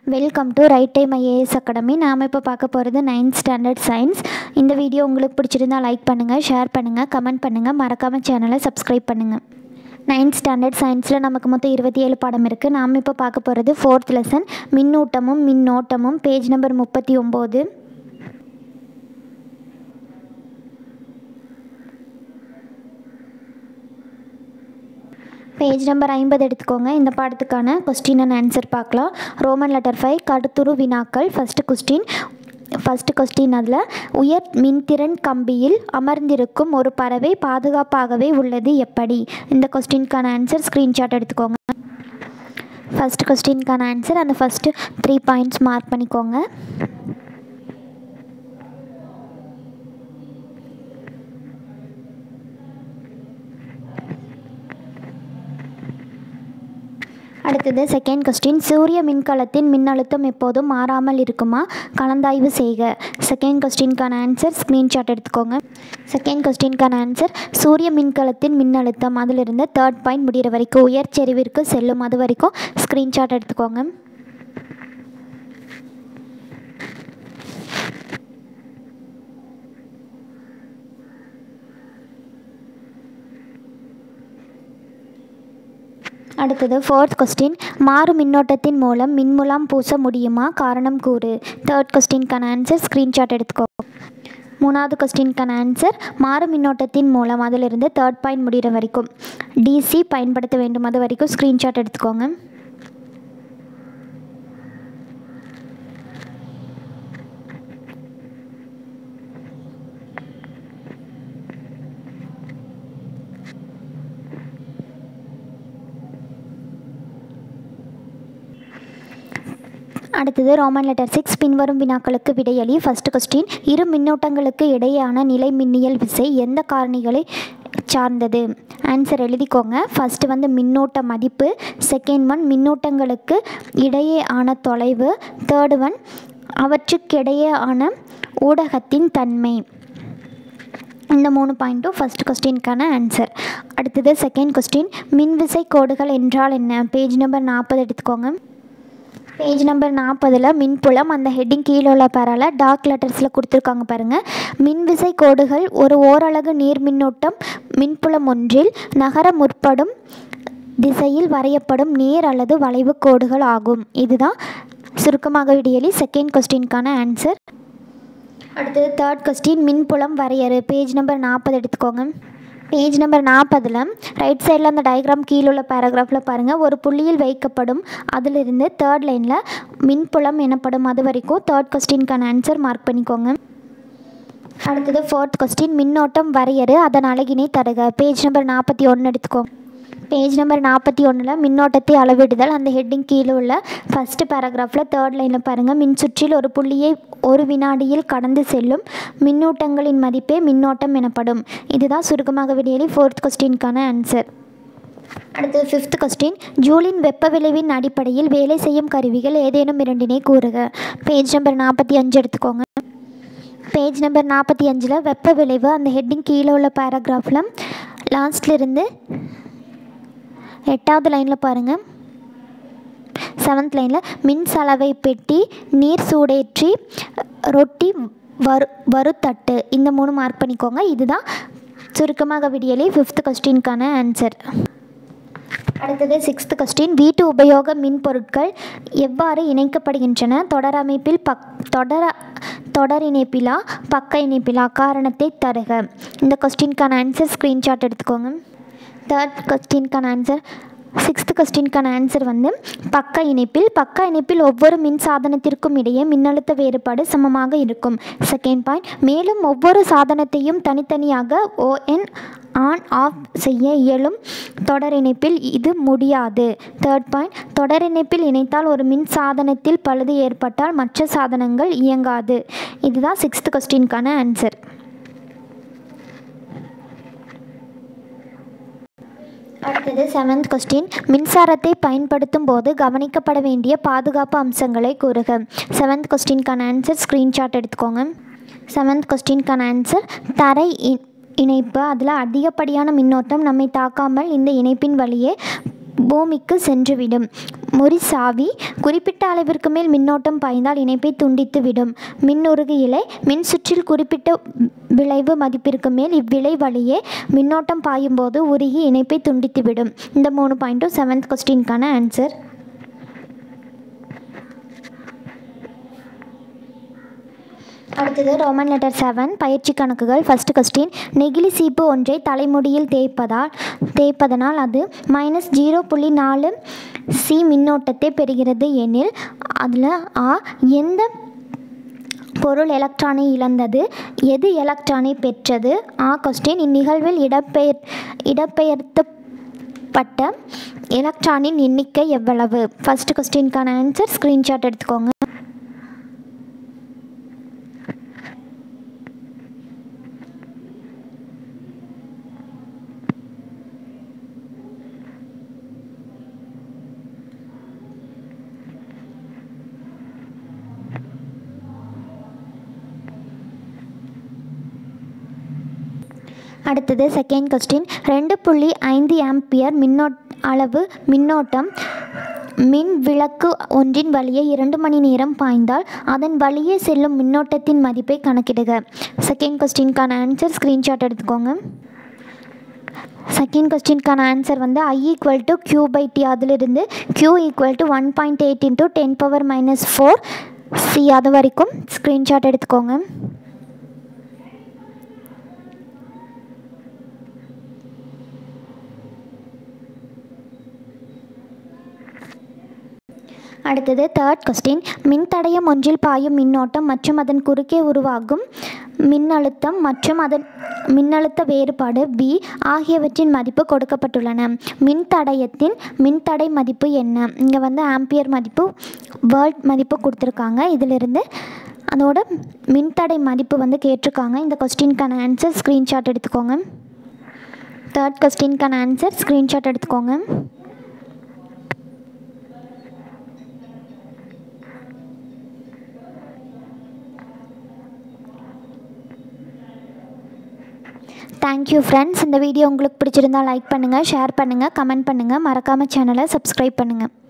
Welcome to right time IAS academy. நாம் இப்போ பார்க்க போகிறது 9th ஸ்டாண்டர்ட் சயின்ஸ். இந்த வீடியோ உங்களுக்கு பிடிச்சிருந்தால் லைக் பண்ணுங்கள், ஷேர் பண்ணுங்கள், கமெண்ட் பண்ணுங்கள், மறக்காமல் சேனலை சப்ஸ்கிரைப் பண்ணுங்கள். 9th ஸ்டாண்டர்ட் சயின்ஸில் நமக்கு மொத்தம் 27 பாடம் இருக்குது. நாம் இப்போ பார்க்க போகிறது 4th லெசன் மின்னூட்டமும் மின்னோட்டமும், பேஜ் நம்பர் 39. பேஜ் நம்பர் 50 எடுத்துக்கோங்க. இந்த பாடத்துக்கான கொஸ்டின் அண்ட் ஆன்சர் பார்க்கலாம். ரோமன் லெட்டர் 5 கடுத்துரு வினாக்கள். ஃபஸ்ட்டு கொஸ்டின் அதில் உயர் மின்திறன் கம்பியில் அமர்ந்திருக்கும் ஒரு பறவை பாதுகாப்பாகவே உள்ளது எப்படி? இந்த கொஸ்டினுக்கான ஆன்சர் ஸ்க்ரீன்ஷாட் எடுத்துக்கோங்க. ஃபஸ்ட் கொஸ்டினுக்கான ஆன்சர் அந்த ஃபஸ்ட்டு 3 பாயிண்ட்ஸ் மார்க் பண்ணிக்கோங்க. அடுத்தது செகண்ட் கொஸ்டின், சூரிய மின்கலத்தின் மின்னழுத்தம் எப்போதும் மாறாமல் இருக்குமா? கலந்தாய்வு செய்க. செகண்ட் கொஸ்டினுக்கான ஆன்சர் ஸ்க்ரீன்ஷாட் எடுத்துக்கோங்க. செகண்ட் கொஸ்டினுக்கான ஆன்சர் சூரிய மின்கலத்தின் மின்னழுத்தம் அதிலிருந்து 3rd பாயிண்ட் முடிகிற வரைக்கும் உயர் செறிவிற்கு செல்லும், அது வரைக்கும் ஸ்க்ரீன்ஷாட் எடுத்துக்கோங்க. அடுத்தது 4th கொஸ்டின், மாறு மின்னோட்டத்தின் மூலம் மின்முலாம் பூச முடியுமா? காரணம் கூறு. 3rd கொஸ்டினுக்கான ஆன்சர் ஸ்க்ரீன்ஷாட் எடுத்துக்கோ. 3வது கொஸ்டினுக்கான ஆன்சர் மாறு மின்னோட்டத்தின் மூலம் அதிலிருந்து 3rd பாயிண்ட் முடிகிற வரைக்கும் டிசி பயன்படுத்த வேண்டும், அது வரைக்கும் ஸ்க்ரீன்ஷாட் எடுத்துக்கோங்க. அடுத்தது ரோமன் லெட்டர் 6 பின்வரும் வினாக்களுக்கு விடையளி. ஃபஸ்ட் கொஸ்டின், இரு மின்னோட்டங்களுக்கு இடையேயான நிலை மின்னியல் விசை எந்த காரணிகளை சார்ந்தது? ஆன்சர் எழுதிக்கோங்க. ஃபஸ்ட்டு மின்னோட்ட மதிப்பு, செகண்ட் மின்னோட்டங்களுக்கு இடையே ஆன தொலைவு, தேர்டு அவற்றுக்கிடையே ஆன ஊடகத்தின் தன்மை. இந்த 3 பாயிண்ட்டும் ஃபஸ்ட் கொஸ்டினுக்கான ஆன்சர். அடுத்தது செகண்ட் கொஸ்டின், மின்விசை கோடுகள் என்றால் என்ன? பேஜ் நம்பர் 40 எடுத்துக்கோங்க. பேஜ் நம்பர் 40 மின்புலம், அந்த ஹெட்டிங் கீழே உள்ள பேரால டார்க் லெட்டர்ஸில் கொடுத்துருக்காங்க பாருங்கள். மின்விசை கோடுகள் ஒரு ஓரலகு நீர் மின்னோட்டம் மின்புலம் ஒன்றில் நகர முற்படும் திசையில் வரையப்படும் நேர் அல்லது வளைவு கோடுகள் ஆகும். இதுதான் சுருக்கமாக விடையளி செகண்ட் கொஸ்டினுக்கான ஆன்சர். அடுத்தது 3rd கொஸ்டின், மின்புலம் வரையறு. பேஜ் நம்பர் 40 எடுத்துக்கோங்க. பேஜ் நம்பர் 40 ரைட் சைடில் அந்த டயக்ராம் கீழே உள்ள பேராகிராஃபில் பாருங்கள். ஒரு புள்ளியில் வைக்கப்படும், அதிலிருந்து 3rd லைனில் மின்புலம் எனப்படும், அது வரைக்கும் 3rd கொஸ்டினுக்கான ஆன்சர் மார்க் பண்ணிக்கோங்க. அடுத்தது 4th கொஸ்டின், மின்னோட்டம் வரையறு, அதன் அலகினை தருக. பேஜ் நம்பர் 41 எடுத்துக்கோங்க. பேஜ் நம்பர் 41 மின்னோட்டத்தை அளவிடுதல், அந்த ஹெட்டிங் கீழே உள்ள ஃபஸ்ட்டு பேராகிராஃபில் 3rd லைனில் பாருங்கள். மின்சுற்றில் ஒரு புள்ளியை ஒரு வினாடியில் கடந்து செல்லும் மின்னூட்டங்களின் மதிப்பே மின்னோட்டம் எனப்படும். இதுதான் சுருக்கமாக விடையளி 4th கொஸ்டினுக்கான ஆன்சர். அடுத்தது 5th கொஸ்டின், ஜூலின் வெப்ப விளைவின் அடிப்படையில் வேலை செய்யும் கருவிகள் ஏதேனும் இரண்டினை கூறுக. பேஜ் நம்பர் 45 எடுத்துக்கோங்க. பேஜ் நம்பர் 45 வெப்ப விளைவு, அந்த ஹெட்டிங் கீழே உள்ள பேராகிராஃபில் லாஸ்ட்லேருந்து 8வது லைனில் பாருங்கள். 7th லைனில் மின் சலவை பெட்டி, நீர் சூடேற்றி, ரொட்டி வறுத்தட்டு, இந்த 3 மார்க் பண்ணிக்கோங்க. இதுதான் சுருக்கமாக விடையளி 5th கொஸ்டினுக்கான ஆன்சர். அடுத்தது 6th கொஸ்டின், வீட்டு உபயோக மின் பொருட்கள் எவ்வாறு இணைக்கப்படுகின்றன? தொடர் அமைப்பில் தொடர் இணைப்பிலா பக்க இணைப்பிலா? காரணத்தை தருக. இந்த கொஸ்டினுக்கான ஆன்சர் ஸ்க்ரீன்ஷாட் எடுத்துக்கோங்க. 3rd கொஸ்டினுக்கான ஆன்சர் 6th கொஸ்டினுக்கான ஆன்சர் பக்க இணைப்பில் ஒவ்வொரு மின் சாதனத்திற்கும் இடையே மின்னழுத்த வேறுபாடு சமமாக இருக்கும். செகண்ட் பாயிண்ட், மேலும் ஒவ்வொரு சாதனத்தையும் தனித்தனியாக ஆன் ஆஃப் செய்ய இயலும் தொடர் இணைப்பில் இது முடியாது. 3rd பாயிண்ட், தொடர் இணைப்பில் இணைத்தால் ஒரு மின் சாதனத்தில் பழுது ஏற்பட்டால் மற்ற சாதனங்கள் இயங்காது. இதுதான் 6th கொஸ்டினுக்கான ஆன்சர். அடுத்தது 7th கொஸ்டின், மின்சாரத்தை பயன்படுத்தும் போது கவனிக்கப்பட வேண்டிய பாதுகாப்பு அம்சங்களை கூறுக. 7th கொஸ்டினுக்கான ஆன்சர் ஸ்க்ரீன்ஷாட் எடுத்துக்கோங்க. 7th கொஸ்டினுக்கான ஆன்சர் தரை இணைப்பு, அதில் அதிகப்படியான மின்னோட்டம் நம்மை தாக்காமல் இந்த இணைப்பின் வழியே பூமிக்கு சென்றுவிடும். முறிசாவி குறிப்பிட்ட அளவிற்கு மேல் மின்னோட்டம் பாய்ந்தால் இணைப்பை துண்டித்து விடும். மின்னுருகு இழை மின்சுற்றில் குறிப்பிட்ட விளைவு மதிப்பிற்கு மேல் இவ்விழை வழியே மின்னோட்டம் பாயும்போது உருகி இணைப்பை துண்டித்துவிடும். இந்த 3 பாயிண்ட்டும் 7th கொஸ்டினுக்கான ஆன்சர். அடுத்தது ரோமன் லெட்டர் 7 பயிற்சி கணக்குகள். ஃபர்ஸ்ட் கொஸ்டின், நெகிழி சீப்பு ஒன்றை தலைமுடியில் தேய்ப்பதனால் அது -0.4 சி மின்னோட்டத்தை பெறுகிறது எனில் அதில் எந்த பொருள் எலக்ட்ரானை இழந்தது, எது எலக்ட்ரானை பெற்றது? கொஸ்டின், இந்நிகழ்வில் இடப்பெயர்த்தப்பட்ட எலக்ட்ரானின் எண்ணிக்கை எவ்வளவு? ஃபர்ஸ்ட் கொஸ்டினுக்கான ஆன்சர் ஸ்க்ரீன்ஷாட் எடுத்துக்கோங்க. அடுத்தது செகண்ட் கொஸ்டின், 2.5 ஆம்பியர் மின்னோட்டம் மின் விளக்கு ஒன்றின் வழியே 2 மணி நேரம் பாய்ந்தால் அதன் வழியே செல்லும் மின்னோட்டத்தின் மதிப்பை கணக்கிடுக. செகண்ட் கொஸ்டினுக்கான ஆன்சர் ஸ்க்ரீன்ஷாட் எடுத்துக்கோங்க. செகண்ட் கொஸ்டினுக்கான ஆன்சர் வந்து I = Q/T. அதிலிருந்து Q = 1.8 × 10⁻⁻⁴ C அது வரைக்கும் ஸ்க்ரீன்ஷாட் எடுத்துக்கோங்க. அடுத்தது தேர்ட் கொஸ்டின், மின்தடையம் ஒன்றில் பாயும் மின்னோட்டம் மற்றும் அதன் குறுக்கே உருவாகும் மின்னழுத்தம் மற்றும் அதன் மின்னழுத்த வேறுபாடு B ஆகியவற்றின் மதிப்பு கொடுக்கப்பட்டுள்ளன. மின்தடையத்தின் மின்தடை மதிப்பு என்ன? இங்கே வந்து ஆம்பியர் மதிப்பு, வோல்ட் மதிப்பு கொடுத்துருக்காங்க. இதிலிருந்து அதோட மின்தடை மதிப்பு வந்து கேட்டிருக்காங்க. இந்த கொஸ்டினுக்கான ஆன்சர் ஸ்க்ரீன்ஷாட் எடுத்துக்கோங்க. தேர்ட் கொஸ்டினுக்கான ஆன்சர் ஸ்க்ரீன்ஷாட் எடுத்துக்கோங்க. Thank you friends. இந்த வீடியோ உங்களுக்கு பிடிச்சிருந்தால் லைக் பண்ணுங்கள், ஷேர் பண்ணுங்கள், கமெண்ட் பண்ணுங்கள், மறக்காமல் சேனலை சப்ஸ்கிரைப் பண்ணுங்கள்.